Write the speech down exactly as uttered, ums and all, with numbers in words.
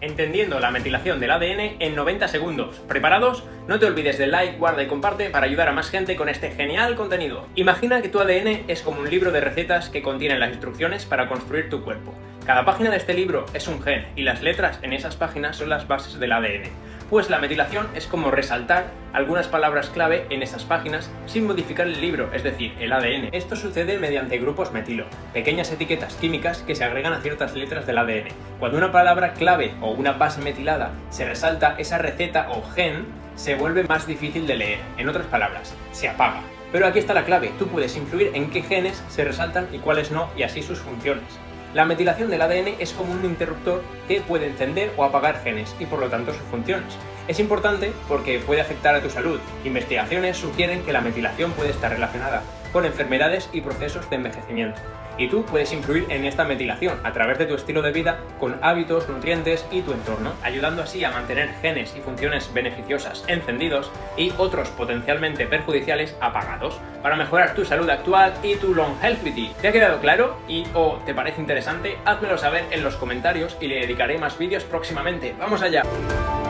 entendiendo la metilación del A D N en noventa segundos. ¿Preparados? No te olvides del like, guarda y comparte para ayudar a más gente con este genial contenido. Imagina que tu A D N es como un libro de recetas que contiene las instrucciones para construir tu cuerpo. Cada página de este libro es un gen y las letras en esas páginas son las bases del A D N. Pues la metilación es como resaltar algunas palabras clave en esas páginas sin modificar el libro, es decir, el A D N. Esto sucede mediante grupos metilo, pequeñas etiquetas químicas que se agregan a ciertas letras del A D N. Cuando una palabra clave o una base metilada se resalta, esa receta o gen se vuelve más difícil de leer. En otras palabras, se apaga. Pero aquí está la clave, tú puedes influir en qué genes se resaltan y cuáles no, y así sus funciones. La metilación del A D N es como un interruptor que puede encender o apagar genes y por lo tanto sus funciones. Es importante porque puede afectar a tu salud. Investigaciones sugieren que la metilación puede estar relacionada con enfermedades y procesos de envejecimiento. Y tú puedes influir en esta metilación a través de tu estilo de vida con hábitos, nutrientes y tu entorno, ayudando así a mantener genes y funciones beneficiosas encendidos y otros potencialmente perjudiciales apagados, para mejorar tu salud actual y tu longevity. ¿Te ha quedado claro? ¿Y o te parece interesante? Házmelo saber en los comentarios y le dedicaré más vídeos próximamente. ¡Vamos allá!